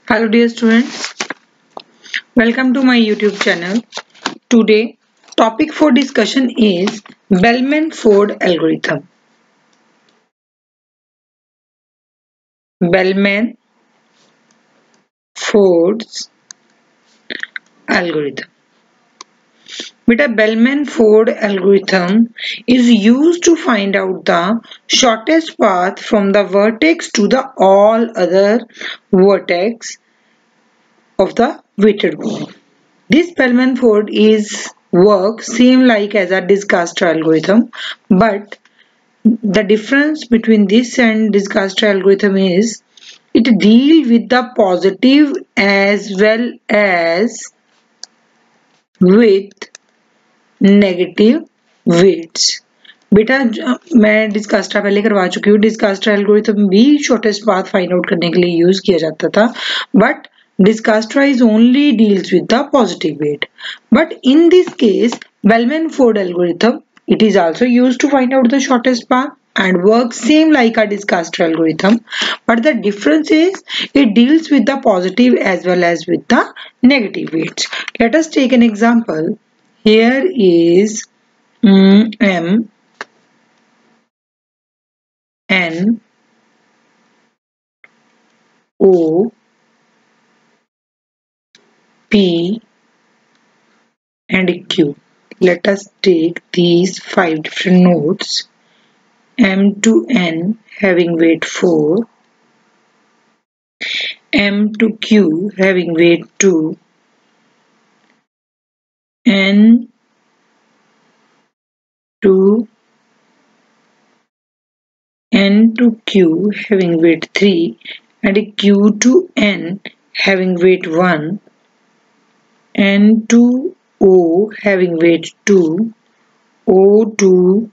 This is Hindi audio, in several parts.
Hello dear students, welcome to my YouTube channel. Today topic for discussion is Bellman-Ford algorithm. Bellman-Ford's algorithm. Beta Bellman-Ford algorithm is used to find out the shortest path from the vertex to the all other vertex of the weighted group. This Bellman-Ford is work same like as a Disaster algorithm, but the difference between this and Disaster algorithm is it deal with the positive as well as with negative weights. बेटा मैं डिस्कास्ट्रा पहले करवा चुकी हूँ. डिस्कास्ट्रा एल्गोरिथम भी शॉर्टेस्ट पाथ फाइंड आउट करने के लिए यूज किया जाता था, but Discastra is only deals with the positive weight. But in this case, Bellman-Ford algorithm, it is also used to find out the shortest path and works same like a Discastra algorithm. But the difference is it deals with the positive as well as with the negative weights. Let us take an example. Here is M, N, O, P and Q. Let us take these 5 different nodes. M to N having weight 4, M to Q having weight 2, N to Q having weight 3 and Q to N having weight 1, N to O having weight 2, O to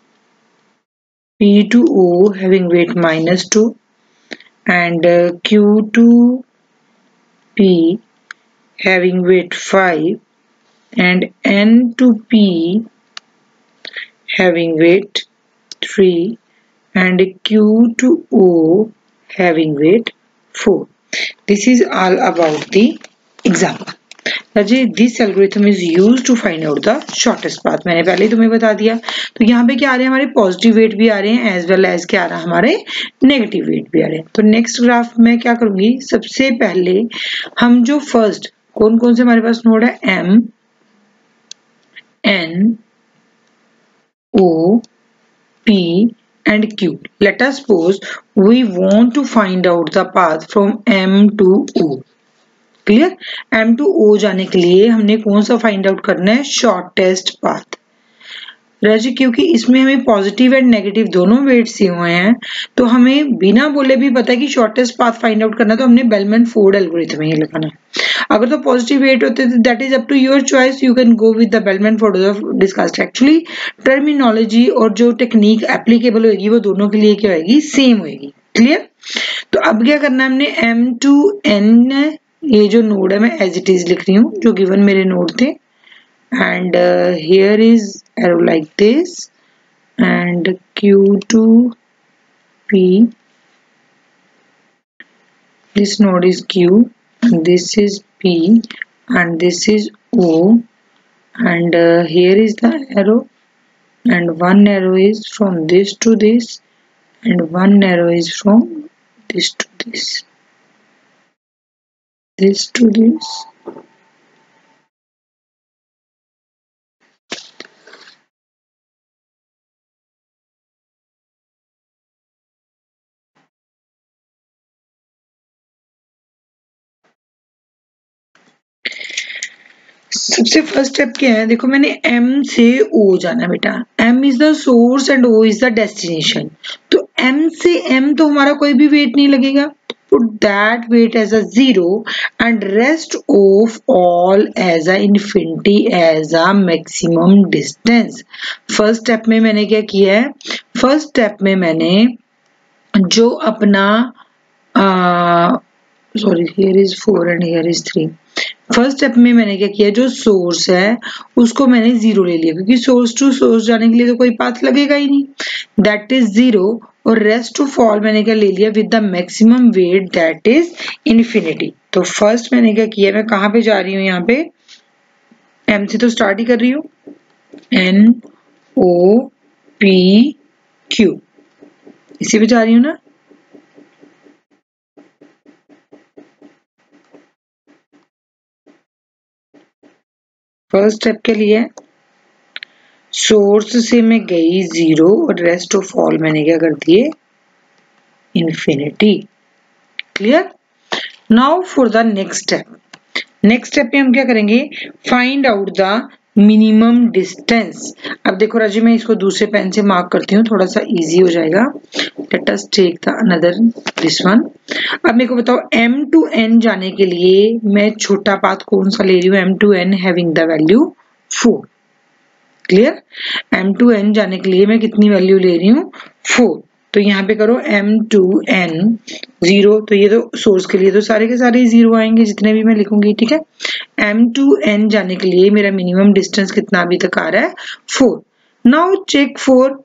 P to O having weight -2 and Q to P having weight 5 and N to P having weight 3 and Q to O having weight 4. This is all about the example. This algorithm is used to find out the shortest path. मैंने पहले तुम्हें बता दिया. तो यहाँ पे क्या आ रहे हैं, हमारे पॉजिटिव वेट भी आ रहे हैं एज वेल एज क्या आ रहा है, हमारे नेगेटिव वेट भी आ रहे हैं. तो नेक्स्ट ग्राफ में क्या करूंगी, सबसे पहले हम जो फर्स्ट कौन कौन से हमारे पास नोड है, M, N, O, P and Q. Let us suppose we want to find out the path from M to O. Clear. M to O जाने के लिए हमने कौन सा फाइंड आउट करना है, शॉर्टेस्ट पाथ. राजी, क्योंकि इसमें हमें पॉजिटिव एंड नेगेटिव दोनों वेट्स दिए हुए हैं, तो हमें बिना बोले भी पता है कि शॉर्टेस्ट पाथ फाइंड आउट करना, तो हमने Bellman-Ford एल्गोरिथम ही लगाना है. अगर तो पॉजिटिव वेट होते तो that is up to your choice, you can go with the Bellman-Ford discussed. Actually terminology और जो टेक्निक एप्लीकेबल होगी वो दोनों के लिए क्या होगी, सेम होगी. क्लियर. तो अब क्या करना है हमने, M to N, ये जो नोड है मैं एज इट इज लिख रही हूँ जो गिवन मेरे नोड थे, and here is arrow like this and Q to P, this node is Q and this is P and this is O, and here is the arrow, and one arrow is from this to this and one arrow is from this to this to this. सबसे फर्स्ट स्टेप क्या है, देखो मैंने M से O जाना है बेटा. M is the source and O is the destination. तो M से M तो हमारा कोई भी वेट नहीं लगेगा. Put that weight as a 0 and rest of all as a infinity as a maximum distance. First step में मैंने क्या किया है, फर्स्ट स्टेप में मैंने जो अपना sorry, here is 4 and here is 3. First step में मैंने क्या किया, जो सोर्स है उसको मैंने 0 ले लिया, क्योंकि सोर्स टू सोर्स जाने के लिए तो कोई पाथ लगेगा ही नहीं, दैट इज 0। और रेस्ट टू फॉल मैंने क्या ले लिया, with the maximum weight that is infinity. तो फर्स्ट मैंने क्या किया, मैं कहाँ पे जा रही हूँ, यहाँ पे एम से तो स्टार्ट ही कर रही हूँ, एन ओ पी क्यू, इसी पे जा रही हूँ ना। फर्स्ट स्टेप के लिए सोर्स से मैं गई 0 और रेस्ट ऑफ ऑल मैंने क्या कर दिए, infinity. Clear. Now for the next step, next step में हम क्या करेंगे, find out the minimum distance. अब देखो राजी, मैं इसको दूसरे पेन से मार्क करती हूँ, थोड़ा सा इजी हो जाएगा। Let us take the another this one. अब मेरे को बताओ, m to n जाने के लिए मैं छोटा पाथ कौन सा ले रही हूँ, m to n having the value 4। Clear. m to n जाने के लिए मैं कितनी वैल्यू ले रही हूँ, 4। तो यहाँ पे करो m to n 0, तो ये तो सोर्स के लिए तो सारे के सारे 0 आएंगे जितने भी मैं लिखूंगी, ठीक है। m to n जाने के लिए मेरा मिनिमम डिस्टेंस कितना अभी तक आ रहा है, 4। Now check for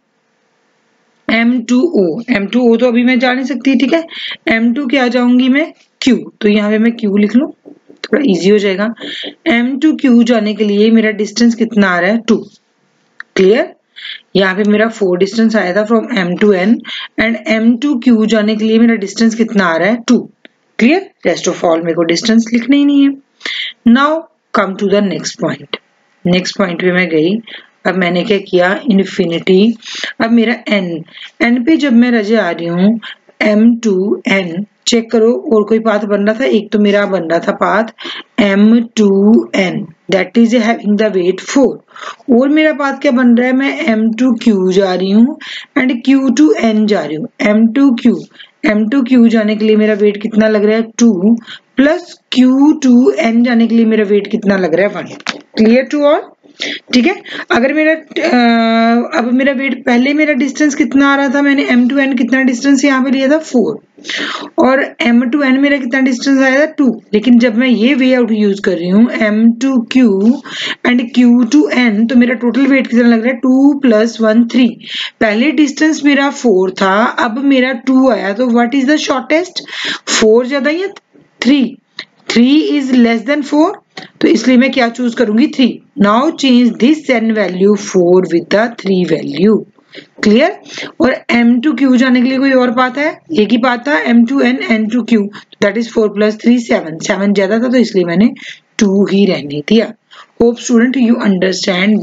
m2o। m2o तो अभी मैं जा नहीं सकती, ठीक है। m2 क्या जाऊंगी मैं, q, तो यहाँ पे मैं q लिख लूं, थोड़ा इजी हो जाएगा। m2q जाने के लिए मेरा डिस्टेंस कितना आ रहा है, 2। क्लियर। यहाँ पे मेरा 4 डिस्टेंस आया था from m to n, and m2q जाने के लिए मेरा डिस्टेंस कितना आ रहा है, 2। क्लियर। रेस्ट ऑफ ऑल मेरे को डिस्टेंस लिखना ही नहीं है। Now come to the next point. Next point पे मैं गई, अब मैंने क्या किया, इन्फिनिटी। अब मेरा n पे जब मैं रजे आ रही हूँ, m to n चेक करो, और कोई पाथ बन रहा था, एक तो मेरा बन रहा था path m to n that is having the weight 4, और मेरा पाथ क्या बन रहा है, मैं m to q जा रही हूँ एंड q to n जा रही हूँ। m to q जाने के लिए मेरा वेट कितना लग रहा है, 2, प्लस q to n जाने के लिए मेरा वेट कितना लग रहा है, 1। क्लियर टू ऑल, ठीक है। अगर मेरा अब मेरा वेट, पहले मेरा डिस्टेंस कितना आ रहा था, मैंने m to n कितना डिस्टेंस यहाँ पे लिया था, 4, और m to n मेरा कितना डिस्टेंस आया था, 2। लेकिन जब मैं ये वे आउट यूज कर रही हूँ, m to q and q to n, तो मेरा टोटल वेट कितना लग रहा है, 2 + 1 3। पहले डिस्टेंस मेरा 4 था, अब मेरा 2 आया, तो व्हाट इज द शॉर्टेस्ट, 4 ज्यादा या 3, 3 इज लेस देन 4, तो इसलिए मैं क्या चूज करूंगी, 3। Now change this n value 4 with the 3 value. Clear. और m to q जाने के लिए कोई और पाथ है, एक ही पाथ था, m to n n to q, that is 4 + 3 7, 7 ज्यादा था, तो इसलिए मैंने 2 ही रहने दिया। Hope student you understand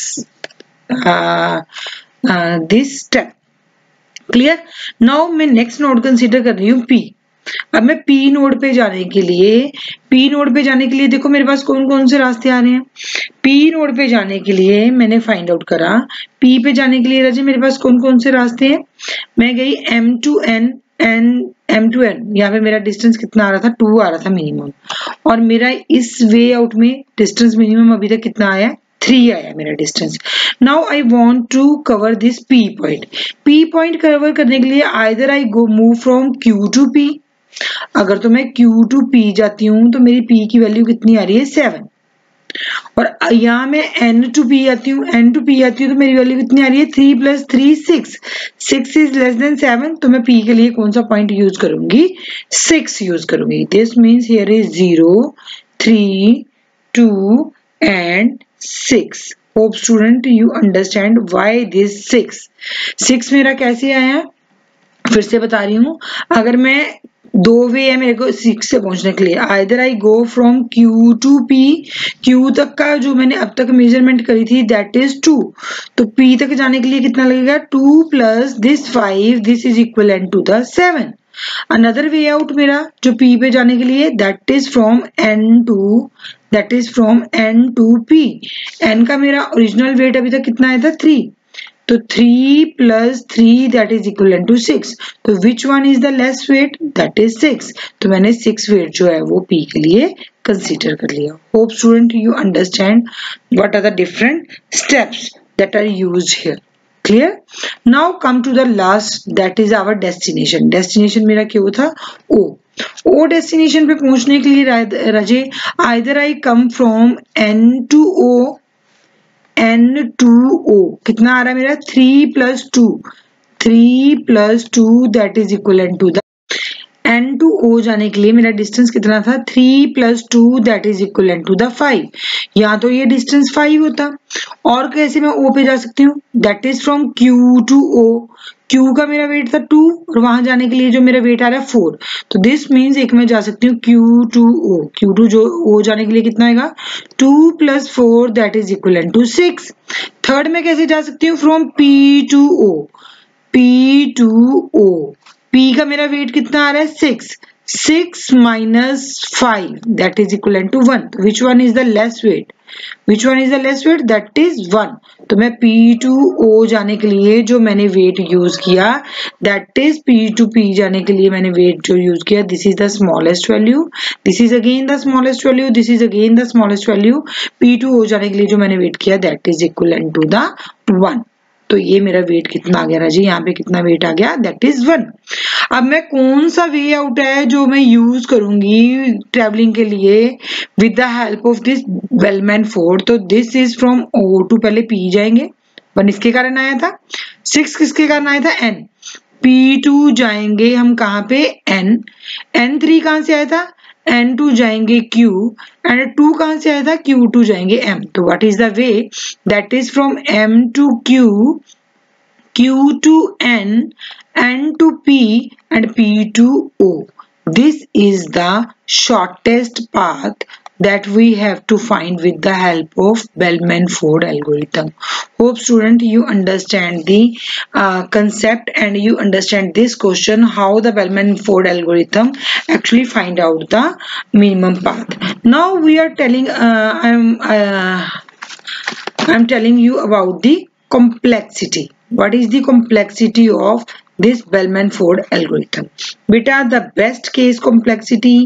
this step. Clear. Now मैं नेक्स्ट नोड कंसीडर कर रही हूँ p। अब मैं P नोड पे जाने के लिए, देखो मेरे पास कौन कौन से रास्ते आ रहे हैं। P नोड पे जाने के लिए मैंने फाइंड आउट करा, P पे जाने के लिए राजे मेरे पास कौन कौन से रास्ते हैं। मैं गई m to n यहाँ पे मेरा डिस्टेंस कितना आ रहा था, 2 आ रहा था मिनिमम, और मेरा इस वे आउट में डिस्टेंस मिनिमम अभी तक कितना आया, 3 आया मेरा distance. Now I want to cover this P point. P point cover करने के लिए either I go move from Q to P। अगर तो मैं Q to P जाती हूँ तो मेरी P की वैल्यू कितनी आ रही है, 7, और यहाँ मैं N to P आती हूँ, तो मेरी वैल्यू कितनी आ रही है, 3 + 3 6, 6 इज लेस देन 7, तो मैं P के लिए कौन सा पॉइंट यूज करूंगी, 6 यूज करूंगी। This means here is 0 3 2 and 6। Hope student you understand why this 6 मेरा कैसे आया, फिर से बता रही हूँ। अगर मैं 2 वे है मेरे को 6 से पहुंचने के लिए, either I go from Q to P, Q तक का जो मैंने अब तक मेजरमेंट करी थी दैट इज 2, तो P तक जाने के लिए कितना लगेगा, 2 + this 5, this is equal to the 7। Another way out मेरा जो P पे जाने के लिए, that is from N to P। N का मेरा ओरिजिनल वेट अभी तक कितना आया था, 3, तो 3 + 3 दैट इज इक्वल टू 6, तो which one is the less weight, that is 6, तो मैंने 6 वेट जो है वो P के लिए कंसीडर कर लिया। Hope student you understand what are the different steps that are used here. Clear. Now come to the last, that is our destination. Destination मेरा क्यों था, O। ओ डेस्टिनेशन पे पहुंचने के लिए राजे either I come from N to O कितना आ रहा है मेरा 3 + 2 that is equal to the N to O जाने के लिए मेरा डिस्टेंस कितना था 3 + 2 that is equal to the 5। या तो ये डिस्टेंस 5 होता और कैसे मैं O पे जा सकती हूँ that is from Q to O। Q का मेरा वेट था 2 और वहां जाने के लिए जो मेरा वेट आ रहा है 4। तो दिस मीन्स एक मैं जा सकती हूँ Q to O। Q to जो O जाने के लिए कितना आएगा 2 + 4 that is equal to 6। Third में कैसे जा सकती हूँ from P to O। P to O P का मेरा वेट कितना आ रहा है 6 - 5 that is equivalent to 1। which one is the less weight that is 1। तो मैं P to O जाने के लिए जो मैंने वेट यूज किया that is P to P जाने के लिए मैंने वेट जो यूज किया this is the smallest value, this is again the smallest value, this is again the smallest value। P to O जाने के लिए जो मैंने वेट किया that is equivalent to the 1। तो ये मेरा वेट कितना आ गया राजी यहाँ पे कितना वेट आ गया दैट इज 1। अब मैं कौन सा वे आउट है जो मैं यूज करूंगी ट्रेवलिंग के लिए with the help of this Bellman Ford. तो this is from O to पहले P जाएंगे 1 इसके कारण आया था 6 किसके कारण आया था N। P2 जाएंगे हम कहाँ पे N। N3 कहाँ से आया था N2 जाएंगे Q एंड 2 कहाँ से आया था Q2 जाएंगे M। तो what is the way that is from M to Q, Q to N, N to P and P to O। This is the shortest path that we have to find with the help of Bellman-Ford algorithm। Hope student you understand the concept and you understand this question how the Bellman-Ford algorithm actually find out the minimum path। Now we are telling I'm telling you about the complexity। What is the complexity of this Bellman-Ford algorithm? Beta, the best case complexity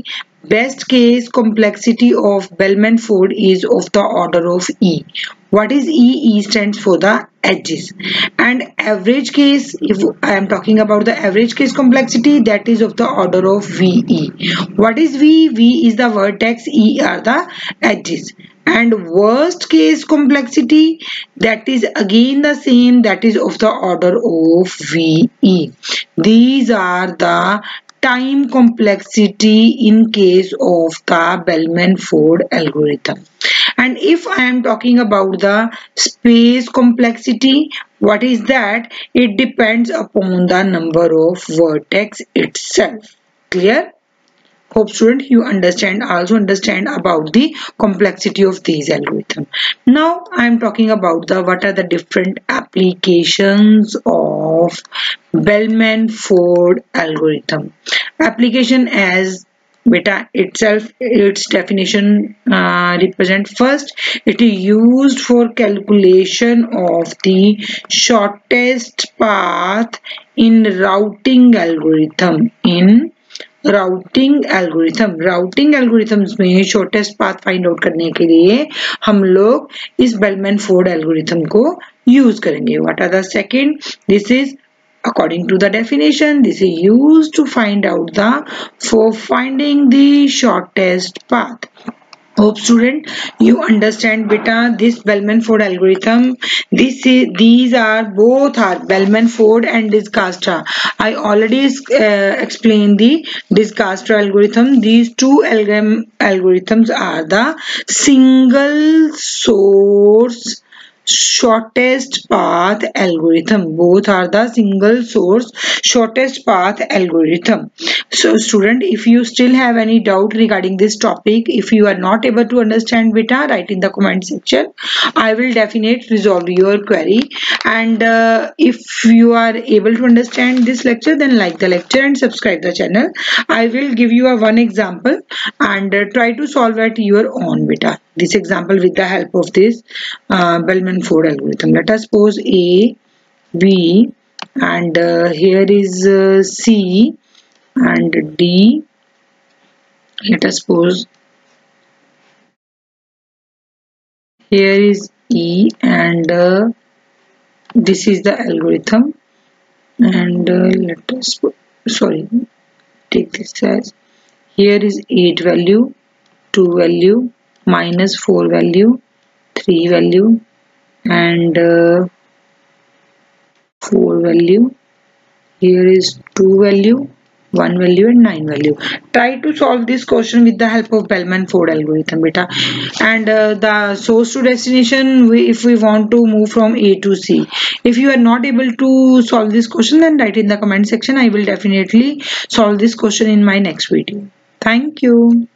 of Bellman-Ford is of the order of E। What is E? E stands for the edges। And average case, if I am talking about the average case complexity, that is of the order of VE। What is V? V is the vertex, E are the edges। And worst case complexity, that is again the same, that is of the order of VE। These are the time complexity in case of the Bellman-Ford algorithm। And if I am talking about the space complexity, what is that? It depends upon the number of vertex itself। Clear? Hope student you also understand about the complexity of these algorithms। Now I am talking about what are the different applications of Bellman-Ford algorithm। Application as beta itself, its definition represent first, it is used for calculation of the shortest path in routing algorithm। Routing algorithms में शॉर्टेस्ट पाथ फाइंड आउट करने के लिए हम लोग इस बेलमैन फोर्ड एल्गोरिथम को यूज करेंगे। What are the second, this is according to the definition, this is used to find out for finding the shortest path। Hope student you understand beta this Bellman-Ford algorithm। These are both are Bellman-Ford and Disgastra। I already explained the Disgastra algorithm। These two algorithms are the single source shortest path algorithm। Both are the single source shortest path algorithm। So student, if you still have any doubt regarding this topic, if you are not able to understand beta, write in the comment section, I will definitely resolve your query। And if you are able to understand this lecture, then like the lecture and subscribe the channel। I will give you one example and try to solve at your own beta this example with the help of this Bellman-Ford algorithm। Let us suppose A, B and here is C and D। Let us suppose here is E and this is the algorithm and let us take this as Here is 8 value, 2 value, minus 4 value, 3 value, and 4 value. Here is 2 value, 1 value, and 9 value. Try to solve this question with the help of Bellman-Ford algorithm, beta. And the source to destination, if we want to move from A to C. If you are not able to solve this question, then write in the comment section. I will definitely solve this question in my next video. Thank you.